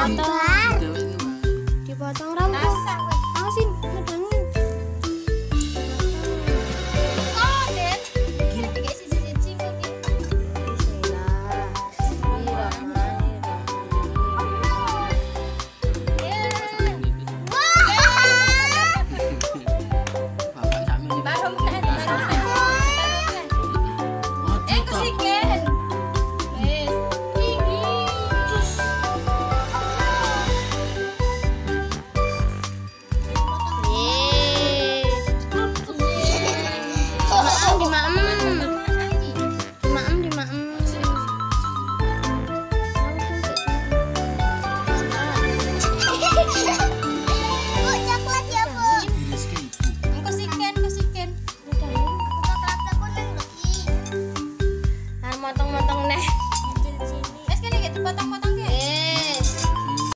Dipotong rambut. Asin, ngedangin. Oh, Den. Kayak siji-siji kok iki. Bapak sampe iki. Baru meneh. Kesiken. Wes. Iki. Kesiken. Motong-motong